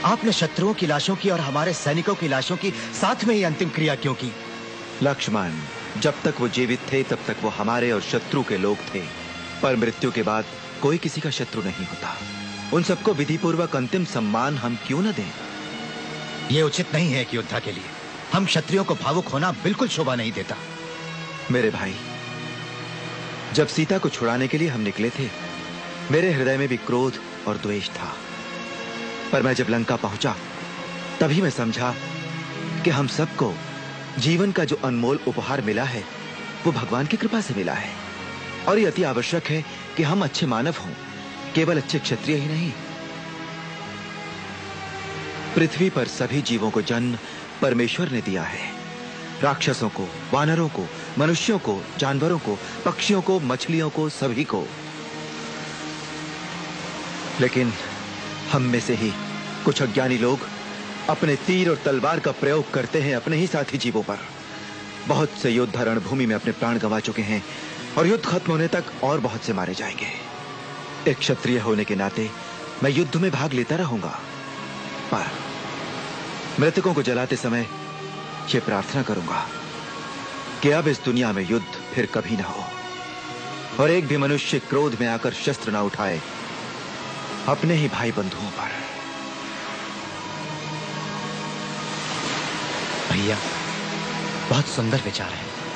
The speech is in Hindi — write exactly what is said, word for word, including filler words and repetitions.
आपने शत्रुओं की लाशों की और हमारे सैनिकों की लाशों की साथ में ही अंतिम क्रिया क्यों की? लक्ष्मण, जब तक वो जीवित थे तब तक वो हमारे और शत्रु के लोग थे, पर मृत्यु के बाद कोई किसी का शत्रु नहीं होता। उन सबको विधिपूर्वक अंतिम सम्मान हम क्यों न दें? यह उचित नहीं है कि योद्धा के लिए हम क्षत्रियों को भावुक होना बिल्कुल शोभा नहीं देता। मेरे भाई, जब सीता को छुड़ाने के लिए हम निकले थे, मेरे हृदय में भी क्रोध और द्वेष था, पर मैं जब लंका पहुंचा तभी मैं समझा कि हम सबको जीवन का जो अनमोल उपहार मिला है वो भगवान की कृपा से मिला है, और यह अति आवश्यक है कि हम अच्छे मानव हों, केवल अच्छे क्षत्रिय ही नहीं। पृथ्वी पर सभी जीवों को जन्म परमेश्वर ने दिया है, राक्षसों को, वानरों को, मनुष्यों को, जानवरों को, पक्षियों को, मछलियों को, सभी को। लेकिन हम में से ही कुछ अज्ञानी लोग अपने तीर और तलवार का प्रयोग करते हैं अपने ही साथी जीवों पर। बहुत से योद्धा रणभूमि में अपने प्राण गंवा चुके हैं और युद्ध खत्म होने तक और बहुत से मारे जाएंगे। एक क्षत्रिय होने के नाते मैं युद्ध में भाग लेता रहूंगा, पर मृतकों को जलाते समय यह प्रार्थना करूंगा कि अब इस दुनिया में युद्ध फिर कभी ना हो, और एक भी मनुष्य क्रोध में आकर शस्त्र ना उठाए अपने ही भाई बंधुओं पर। भैया, बहुत सुंदर विचार है।